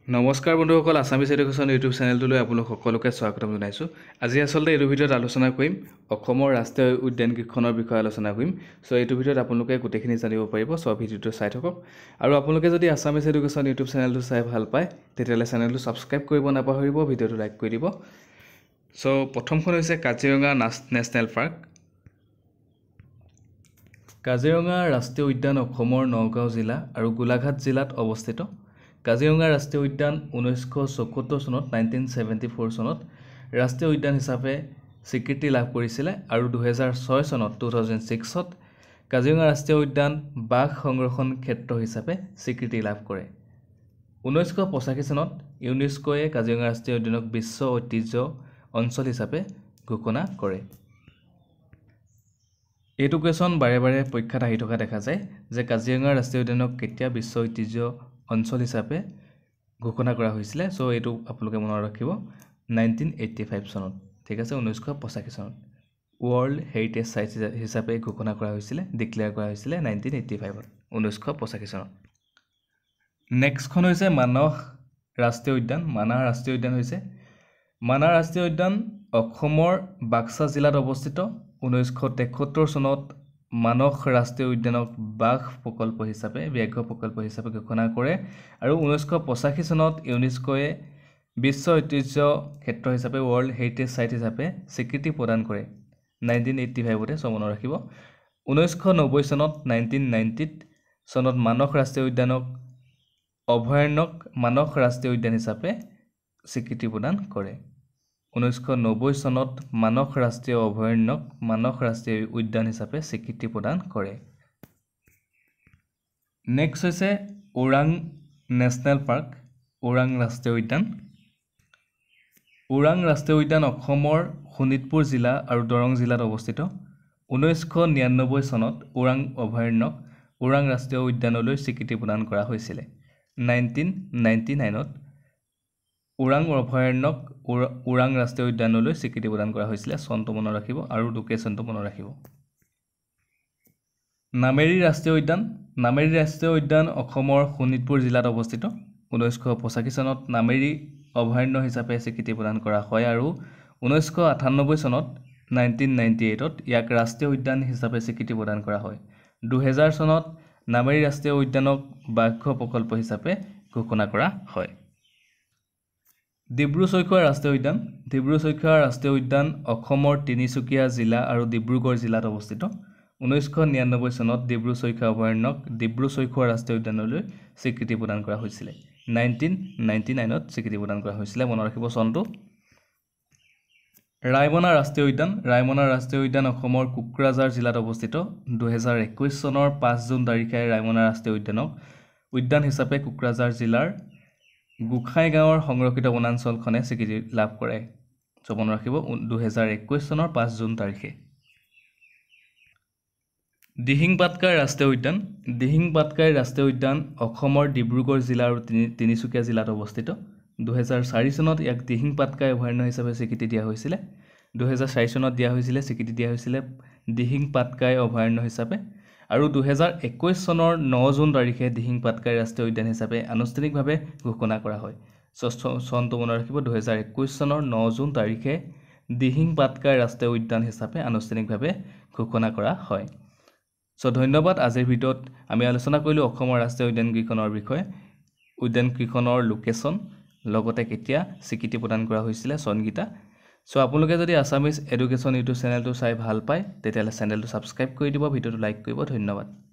নমস্কাৰ বন্ধুসকল Assamese education YouTube চেনেলটোলৈ আপোনালোক সকলোকে স্বাগতম জনাইছোঁ। আজি আচলতে এইটো ভিডিঅ'ত আলোচনা কৰিম অসমৰ ৰাষ্ট্ৰীয় উদ্যানকেইখনৰ বিষয়ে আলোচনা কৰিম। সো এইটো ভিডিঅ'ত আপোনালোকে গোটেইখিনি জানিব পাৰিব। সো ভিডিঅ'টো চাই থাকক আৰু আপোনালোকে যদি আসামিজ এডুকেশ্যন ইউটিউব চেনেলটো চাই ভাল পায় তেতিয়াহ'লে চেনেলটো ছাবস্ক্ৰাইব কৰিব নাপাহৰিব, ভিডিঅ'টো লাইক কৰি দিব। সো প্ৰথমখন হৈছে কাজিৰঙা নেশ্যনেল পাৰ্ক। কাজিৰঙা ৰাষ্ট্ৰীয় উদ্যান অসমৰ নগাঁও জিলা আৰু গোলাঘাট জিলাত অৱস্থিত। কাজিৰঙা ৰাষ্ট্ৰীয় উদ্যান 1974 চনত 1974 চনত ৰাষ্ট্ৰীয় উদ্যান হিচাপে স্বীকৃতি লাভ কৰিছিলে আৰু 2006 চনত 2006ত কাজিৰঙা ৰাষ্ট্ৰীয় উদ্যান বাঘ সংৰক্ষণ ক্ষেত্ৰ হিচাপে স্বীকৃতি লাভ কৰে। 1985 চনত ইউনেস্কোয়ে কাজিৰঙা ৰাষ্ট্ৰীয় উদ্যানক বিশ্ব ঐতিহ্য অঞ্চল হিচাপে ঘোষণা কৰে। এইটো কুৱেশ্যন বাৰে বাৰে পৰীক্ষাত আহি থকা দেখা যায় যে কাজিৰঙা ৰাষ্ট্ৰীয় উদ্যানক কেতিয়া বিশ্ব ঐতিহ্য অঞ্চল হিচাপে ঘোষণা কৰা হৈছিলে। সো এইটো আপোনালোকে মনত ৰাখিব 1985 চনত, ঠিক আছে। 1985 চনত ৱৰ্ল্ড হেৰিটেজ চাইট হিচাপে ঘোষণা কৰা হৈছিলে, ডিক্লেয়াৰ কৰা হৈছিলে 1985ত 1985 চনত। নেক্সটখন হৈছে মানস ৰাষ্ট্ৰীয় উদ্যান। মানাহ ৰাষ্ট্ৰীয় উদ্যান হৈছে মানাহ ৰাষ্ট্ৰীয় উদ্যান অসমৰ বাক্সা জিলাত অৱস্থিত। 1973 চনত মানস ৰাষ্ট্ৰীয় উদ্যানক বাঘ প্ৰকল্প হিচাপে ব্যাঘ্ৰ প্ৰকল্প হিচাপে ঘোষণা কৰে আৰু 1985 চনত ইউনেস্কোয়ে বিশ্ব ঐতিহ্য ক্ষেত্ৰ হিচাপে ৱৰ্ল্ড হেৰিটেজ চাইট হিচাপে স্বীকৃতি প্ৰদান কৰে 1985তে। সো মনত ৰাখিব 1990 চনত 1990 চনত মানস ৰাষ্ট্ৰীয় উদ্যানক অভয়াৰণ্যক মানস ৰাষ্ট্ৰীয় উদ্যান হিচাপে স্বীকৃতি প্ৰদান কৰে। 1990 চনত মানস ৰাষ্ট্ৰীয় অভয়াৰণ্যক মানস ৰাষ্ট্ৰীয় উদ্যান হিচাপে স্বীকৃতি প্ৰদান কৰে। নেক্সট হৈছে ওৰাং নেশ্যনেল পাৰ্ক, ওৰাং ৰাষ্ট্ৰীয় উদ্যান। ওৰাং ৰাষ্ট্ৰীয় উদ্যান অসমৰ শোণিতপুৰ জিলা আৰু দৰং জিলাত অৱস্থিত। 1999 চনত ওৰাং অভয়াৰণ্যক ওৰাং ৰাষ্ট্ৰীয় উদ্যানলৈ স্বীকৃতি প্ৰদান কৰা হৈছিলে। 1999ত ওৰাং অভয়াৰণ্যক ওৰাং ৰাষ্ট্ৰীয় উদ্যানলৈ স্বীকৃতি প্ৰদান কৰা হৈছিলে। চনটো মনত ৰাখিব আৰু লোকেশ্যনটো মনত ৰাখিব। নামেৰি ৰাষ্ট্ৰীয় উদ্যান। নামেৰি ৰাষ্ট্ৰীয় উদ্যান অসমৰ শোণিতপুৰ জিলাত অৱস্থিত। 1985 চনত নামেৰি অভয়াৰণ্য হিচাপে স্বীকৃতি প্ৰদান কৰা হয় আৰু 1998 চনত 1998ত ইয়াক ৰাষ্ট্ৰীয় উদ্যান হিচাপে স্বীকৃতি প্ৰদান কৰা হয়। 2000 চনত নামেৰি ৰাষ্ট্ৰীয় উদ্যানক ব্যাঘ্ৰ প্ৰকল্প হিচাপে ঘোষণা কৰা হয়। ডিব্ৰু-চৈখোৱা ৰাষ্ট্ৰীয় উদ্যান। ডিব্ৰু-চৈখোৱা ৰাষ্ট্ৰীয় উদ্যান অসমৰ তিনিচুকীয়া জিলা আৰু ডিব্ৰুগড় জিলাত অৱস্থিত। 1999 চনত ডিব্ৰু-চৈখোৱা অভয়াৰণ্যক ডিব্ৰু-চৈখোৱা ৰাষ্ট্ৰীয় উদ্যানলৈ স্বীকৃতি প্ৰদান কৰা হৈছিলে। 1999ত স্বীকৃতি প্ৰদান কৰা হৈছিলে, মনত ৰাখিব চনটো। ৰায়মনা ৰাষ্ট্ৰীয় উদ্যান। ৰায়মনা ৰাষ্ট্ৰীয় উদ্যান অসমৰ কোকৰাঝাৰ জিলাত অৱস্থিত। 2021 চনৰ 5 জুন তাৰিখে ৰায়মনা ৰাষ্ট্ৰীয় উদ্যানক উদ্যান হিচাপে কোকৰাঝাৰ জিলাৰ গোসাই গাঁৱৰ সংৰক্ষিত বনাঞ্চলখনে স্বীকৃতি লাভ কৰে। সো মনত ৰাখিব 2021 চনৰ 5 জুন তাৰিখে। দিহিং পাটকাই ৰাষ্ট্ৰীয় উদ্যান। দিহিং পাটকাই ৰাষ্ট্ৰীয় উদ্যান অসমৰ ডিব্ৰুগড় জিলা আৰু তিনিচুকীয়া জিলাত অৱস্থিত। 2004 চনত ইয়াক দিহিং পাটকাই অভয়াৰণ্য হিচাপে স্বীকৃতি দিয়া হৈছিলে। 2004 চনত স্বীকৃতি দিয়া হৈছিলে দিহিং পাটকাই অভয়াৰণ্য হিচাপে আৰু 2021 চনৰ 9 জুন তাৰিখে দিহিং পাটকাই ৰাষ্ট্ৰীয় উদ্যান হিচাপে আনুষ্ঠানিকভাৱে ঘোষণা কৰা হয়। চনটো মনত ৰাখিব 2021 চনৰ 9 জুন তাৰিখে দিহিং পাটকাই ৰাষ্ট্ৰীয় উদ্যান হিচাপে আনুষ্ঠানিকভাৱে ঘোষণা কৰা হয়। সো ধন্যবাদ। আজিৰ ভিডিঅ'ত আমি আলোচনা কৰিলোঁ অসমৰ ৰাষ্ট্ৰীয় উদ্যানকেইখনৰ বিষয়ে, উদ্যানকেইখনৰ লোকেশ্যন, লগতে কেতিয়া স্বীকৃতি প্ৰদান কৰা হৈছিলে চনকেইটা। সো আপোনালোকে যদি আসামিজ এডুকেশ্যন ইউটিউব চেনেলটো চাই ভাল পায় তেতিয়াহ'লে চেনেলটো ছাবস্ক্ৰাইব কৰি দিব, ভিডিঅ'টো লাইক কৰিব। ধন্যবাদ।